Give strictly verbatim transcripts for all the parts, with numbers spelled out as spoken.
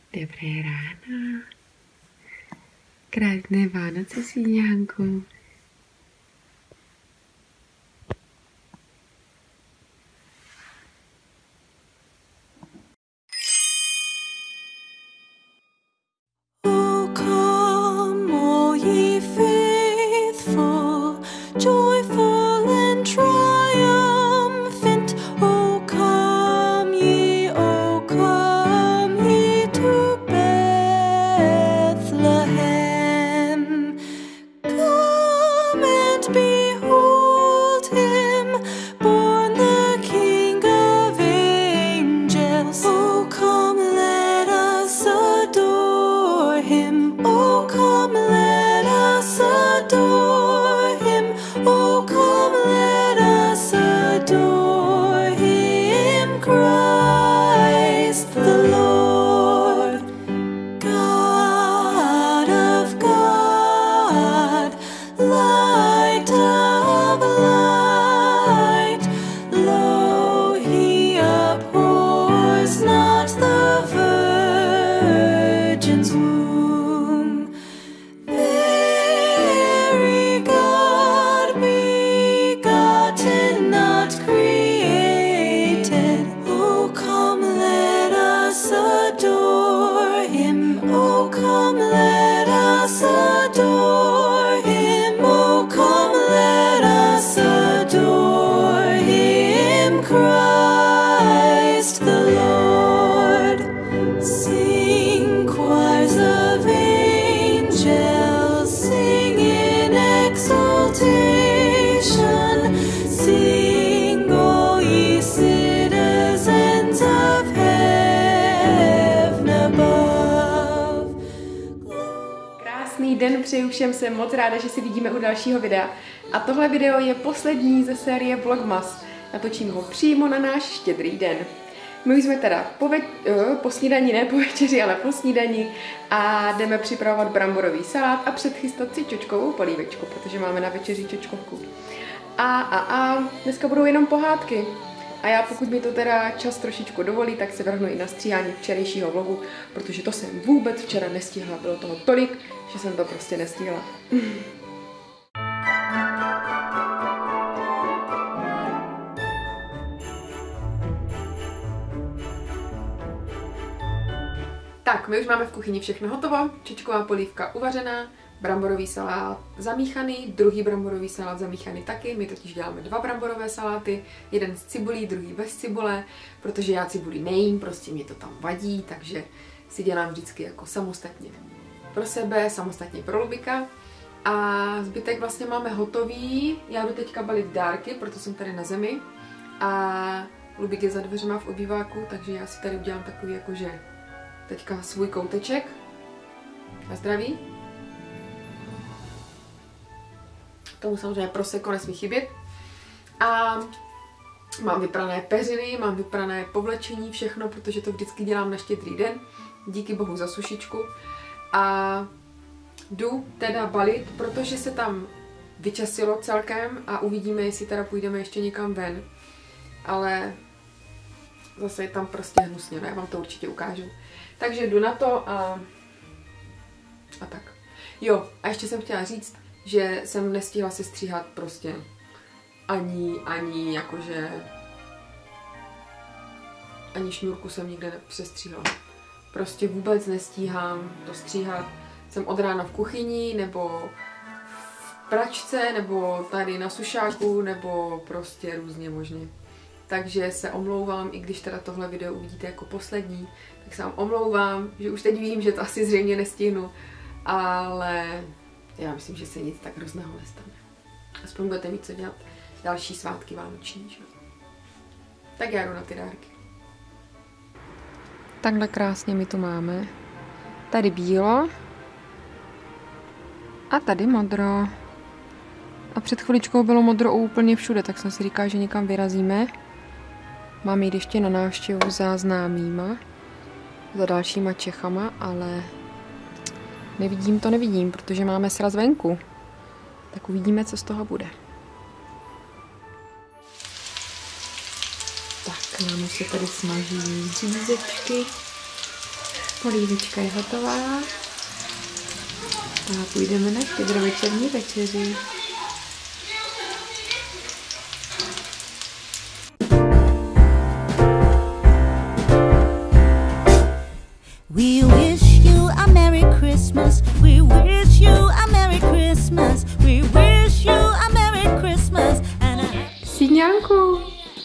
Dobré ráno. Krásné Vánoce, svíňánku. Den přeju všem, jsem moc ráda, že si vidíme u dalšího videa. A tohle video je poslední ze série Vlogmas. Natočím ho přímo na náš štědrý den. My už jsme teda po, ve uh, po snídani, ne po večeři, ale po snídani a jdeme připravovat bramborový salát a předchystat si čočkovou polívečku, protože máme na večeři čočkovku. A, a, a, dneska budou jenom pohádky. A já, pokud mi to teda čas trošičku dovolí, tak se vrhnu i na stříhání včerejšího vlogu, protože to jsem vůbec včera nestihla. Bylo toho tolik, že jsem to prostě nestihla. Tak, my už máme v kuchyni všechno hotovo. Čočková polívka uvařená, bramborový salát zamíchaný, druhý bramborový salát zamíchaný taky. My totiž děláme dva bramborové saláty, jeden s cibulí, druhý bez cibule, protože já cibuli nejím, prostě mě to tam vadí, takže si dělám vždycky jako samostatně pro sebe, samostatně pro Lubika. A zbytek vlastně máme hotový. Já jdu teďka balit dárky, proto jsem tady na zemi. A Lubik je za dveřma v obýváku, takže já si tady udělám takový jakože teďka svůj kouteček. Na zdraví. Tomu samozřejmě prosecco nesmí chybět. A mám vyprané peřiny, mám vyprané povlečení, všechno, protože to vždycky dělám na štědrý den. Díky bohu za sušičku. A jdu teda balit, protože se tam vyčasilo celkem a uvidíme, jestli teda půjdeme ještě někam ven. Ale zase je tam prostě hnusně, no já vám to určitě ukážu. Takže jdu na to a, a tak. Jo, a ještě jsem chtěla říct, že jsem nestihla se stříhat prostě ani, ani jakože, ani šňůrku jsem nikde nepřestříhala. Prostě vůbec nestíhám to stříhat. Jsem od rána v kuchyni, nebo v pračce, nebo tady na sušáku, nebo prostě různě možně. Takže se omlouvám, i když teda tohle video uvidíte jako poslední, tak se vám omlouvám, že už teď vím, že to asi zřejmě nestihnu, ale já myslím, že se nic tak hrozného nestane. Aspoň budete mít co dělat další svátky vánoční, že? Tak já jdu na ty dárky. Takhle krásně my tu máme. Tady bílo a tady modro. A před chviličkou bylo modro úplně všude, tak jsem si říkala, že někam vyrazíme. Mám jít ještě na návštěvu za známýma, za dalšíma Čechama, ale nevidím to nevidím, protože máme sraz venku. Tak uvidíme, co z toho bude. Tak, nám se tady smaží řízečky. Polívečka je hotová. A půjdeme na štědrovečerní večeři. We wish you a Merry Christmas. We wish you a Merry Christmas. We wish you a Merry Christmas and a Síňánku.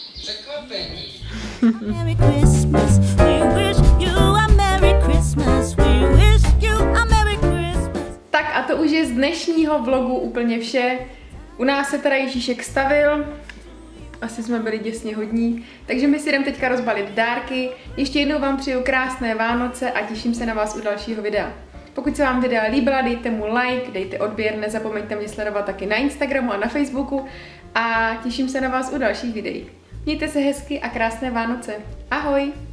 Merry Christmas. We wish you a Merry Christmas. We wish you a Merry Christmas. Tak a to už je z dnešního vlogu úplně vše. U nás se teda Ježíšek stavil. Asi jsme byli děsně hodní, takže my si jdeme teďka rozbalit dárky. Ještě jednou vám přeju krásné Vánoce a těším se na vás u dalšího videa. Pokud se vám videa líbila, dejte mu like, dejte odběr, nezapomeňte mě sledovat taky na Instagramu a na Facebooku a těším se na vás u dalších videí. Mějte se hezky a krásné Vánoce. Ahoj!